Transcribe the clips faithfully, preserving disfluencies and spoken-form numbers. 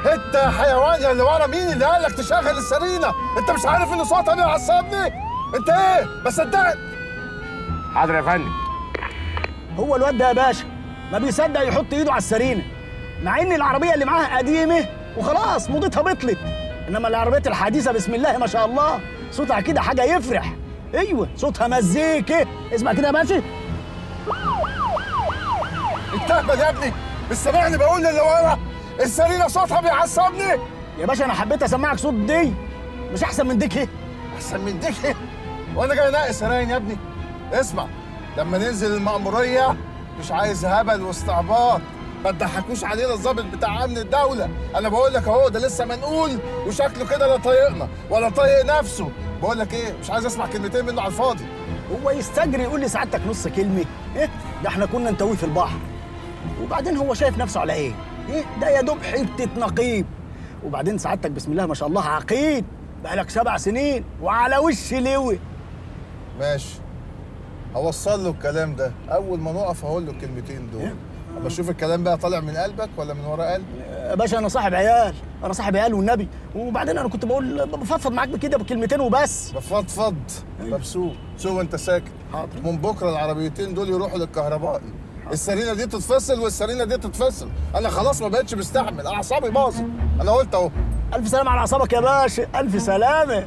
انت يا حيوان يا اللي ورا، مين اللي قال لك تشغل السرينه؟ انت مش عارف ان صوتها بيعصبني؟ انت ايه؟ ما صدقت. حاضر يا فندم. هو الواد ده يا باشا ما بيصدق يحط ايده على السرينه، مع ان العربيه اللي معاها قديمه وخلاص موضتها بطلت، انما العربيات الحديثه بسم الله ما شاء الله صوتها كده حاجه يفرح. ايوه صوتها مزيكا. اسمع كده يا باشا. انت اهبل يا ابني، مش سامعني بقول للي ورا السرينه صوتها بيعصبني؟ يا باشا انا حبيت اسمعك صوت دي، مش احسن من ديك ايه؟ احسن من ديك ايه؟ وانا جاي ناقص سراين يا ابني؟ اسمع، لما ننزل المأمورية مش عايز هبل واستعباط، ما تضحكوش علينا الضابط بتاع امن الدولة. انا بقول لك اهو، ده لسه منقول وشكله كده لا طايقنا ولا طايق نفسه. بقول لك ايه، مش عايز اسمع كلمتين منه على الفاضي. هو يستجري يقول لي سعادتك نص كلمة؟ ايه؟ ده احنا كنا نتويه في البحر. وبعدين هو شايف نفسه على ايه؟ ايه؟ ده يا دوب حتة نقيب. وبعدين سعادتك بسم الله ما شاء الله عقيد، بقالك سبع سنين وعلى وش لوي. ماشي، هوصل له الكلام ده، اول ما نقف هقول له الكلمتين دول. اما اشوف الكلام بقى طالع من قلبك ولا من ورا قلبي. يا باشا انا صاحب عيال، انا صاحب عيال والنبي. وبعدين انا كنت بقول بفضفض معاك بكده بكلمتين وبس. بفضفض؟ طب سوق سوق وانت ساكت. حاضر. من بكره العربيتين دول يروحوا للكهربائي، السرينه دي تتفصل والسرينه دي تتفصل. انا خلاص ما بقتش مستحمل، اعصابي باظت. انا قلت اهو. الف سلامة على اعصابك يا باشا، الف سلامة.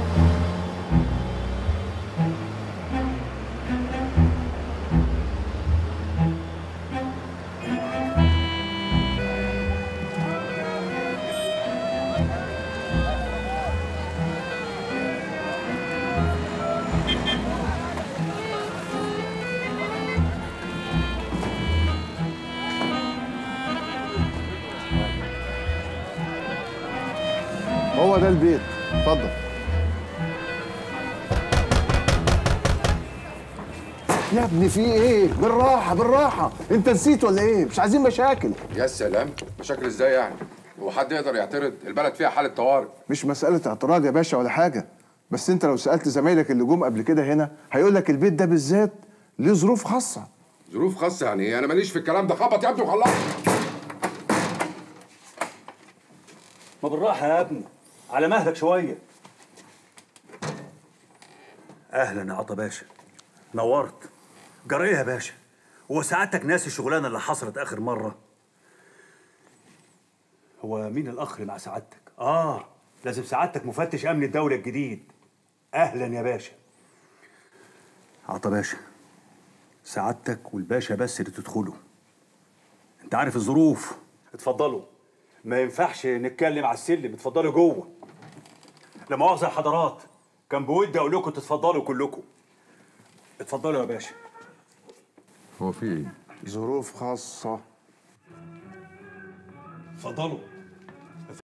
هو ده البيت، اتفضل. يا ابني في ايه؟ بالراحة بالراحة، انت نسيت ولا ايه؟ مش عايزين مشاكل. يا سلام، مشاكل ازاي يعني؟ هو حد يقدر يعترض؟ البلد فيها حالة طوارئ. مش مسألة اعتراض يا باشا ولا حاجة، بس انت لو سألت زمايلك اللي جم قبل كده هنا هيقول لك البيت ده بالذات ليه ظروف خاصة. ظروف خاصة يعني ايه؟ انا ماليش في الكلام ده، خبط يا ابني وخلص. ما بالراحة يا ابني، على مهلك شوية. أهلا يا عطا باشا، نورت. جرى إيه يا باشا؟ هو سعادتك ناسي الشغلانة اللي حصلت آخر مرة؟ هو مين الأخ اللي مع سعادتك؟ آه، لازم سعادتك مفتش أمن الدولة الجديد. أهلا يا باشا. عطا باشا، سعادتك والباشا بس اللي تدخلوا. أنت عارف الظروف. اتفضلوا. ما ينفعش نتكلم على السلم، اتفضلوا جوه. لا مؤاخذة يا حضرات، كان بودي اقول لكم تتفضلوا كلكم. اتفضلوا يا باشا. هو في ايه؟ ظروف خاصة. اتفضلوا.